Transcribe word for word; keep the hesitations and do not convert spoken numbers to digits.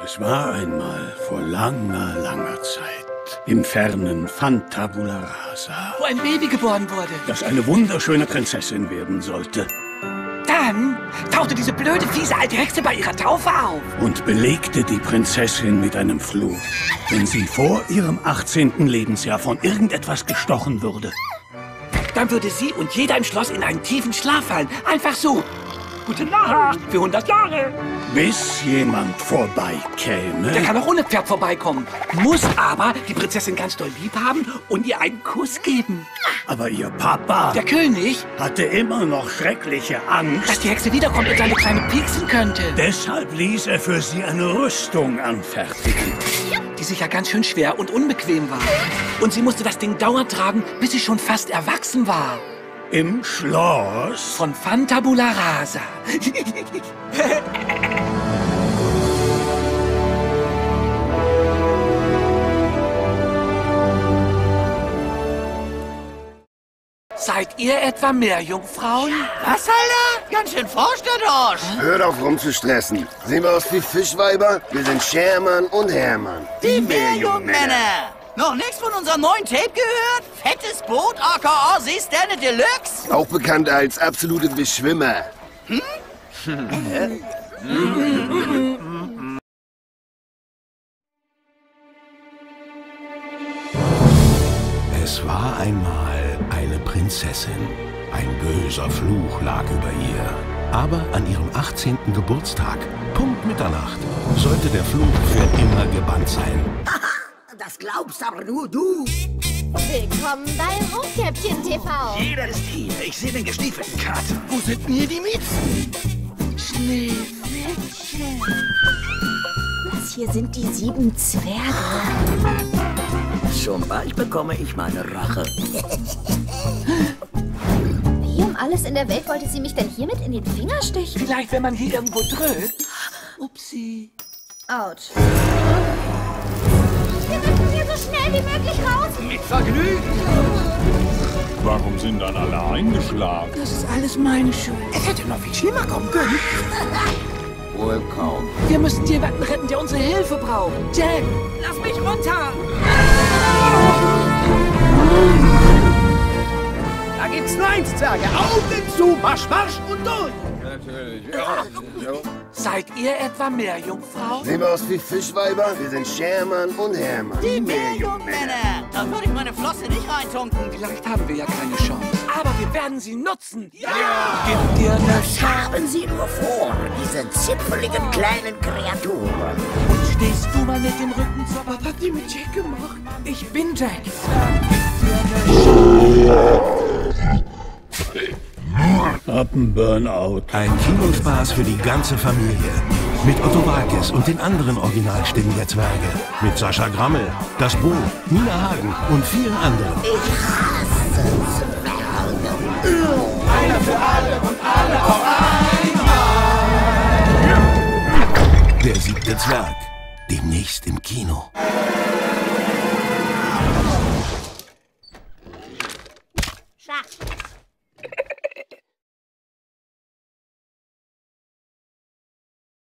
Es war einmal vor langer, langer Zeit im fernen Fantabula Rasa, wo ein Baby geboren wurde, das eine wunderschöne Prinzessin werden sollte. Dann tauchte diese blöde, fiese alte Hexe bei ihrer Taufe auf. Und belegte die Prinzessin mit einem Fluch, wenn sie vor ihrem achtzehnten Lebensjahr von irgendetwas gestochen würde. Dann würde sie und jeder im Schloss in einen tiefen Schlaf fallen. Einfach so. Gute Nacht für hundert Jahre. Bis jemand vorbeikäme. Der kann auch ohne Pferd vorbeikommen. Muss aber die Prinzessin ganz doll lieb haben und ihr einen Kuss geben. Aber ihr Papa, der König, hatte immer noch schreckliche Angst, dass die Hexe wiederkommt und seine Kleine pieksen könnte. Deshalb ließ er für sie eine Rüstung anfertigen, die sicher ganz schön schwer und unbequem war. Und sie musste das Ding dauernd tragen, bis sie schon fast erwachsen war. Im Schloss von Fantabula Rasa. Seid ihr etwa Meerjungfrauen? Was, Alter? Ganz schön forsch, der Dorsch. Hört auf rumzustressen. Sehen wir aus wie Fischweiber? Wir sind Schermann und Hermann. Die Meerjungmänner. Noch nichts von unserem neuen Tape gehört? Fettes Boot, aka Seesterne Deluxe? Auch bekannt als absolute Beschwimmer. Hm? Es war einmal eine Prinzessin. Ein böser Fluch lag über ihr. Aber an ihrem achtzehnten Geburtstag, Punkt Mitternacht, sollte der Fluch für immer gebannt sein. Das glaubst aber nur du. Willkommen bei Rotkäppchen T V. Jeder ist hier. Ich sehe den gestiefelten Kater. Wo sind denn hier die Mieten? Schneewittchen. Das hier sind die sieben Zwerge. Schon bald bekomme ich meine Rache. Wie um alles in der Welt wollte sie mich denn hiermit in den Finger stechen? Vielleicht, wenn man hier irgendwo drückt. Upsi. Autsch. Wir müssen hier so schnell wie möglich raus. Mit Vergnügen. Warum sind dann alle eingeschlafen? Das ist alles meine Schuld. Es hätte noch viel schlimmer kommen können. Wohl kaum. Wir müssen jemanden retten, der unsere Hilfe braucht. Jack! Lass mich runter! Da gibt's nur eins, Zwerge. Augen zu, Marsch, Marsch und durch. Natürlich, ja. Seid ihr etwa Meerjungfrauen? Sehen wir aus wie Fischweiber? Wir sind Schermann und Hermann. Die Meerjungmänner. Da würde ich meine Flosse nicht reintunken. Vielleicht haben wir ja keine Chance. Aber wir werden sie nutzen. Ja! Gib dir das. Haben Sie nur vor, diese zipfeligen kleinen Kreaturen. Und stehst du mal mit dem Rücken zur... Was hat die mit Jack gemacht? Ich bin Jack. Hab einen Burnout. Ein Kinospaß für die ganze Familie. Mit Otto Walkes und den anderen Originalstimmen der Zwerge. Mit Sascha Grammel, Das Bo, Nina Hagen und vielen anderen. Ich hasse Zwerge. Einer für alle und alle auf einmal. Der siebte Zwerg. Demnächst im Kino. Schach.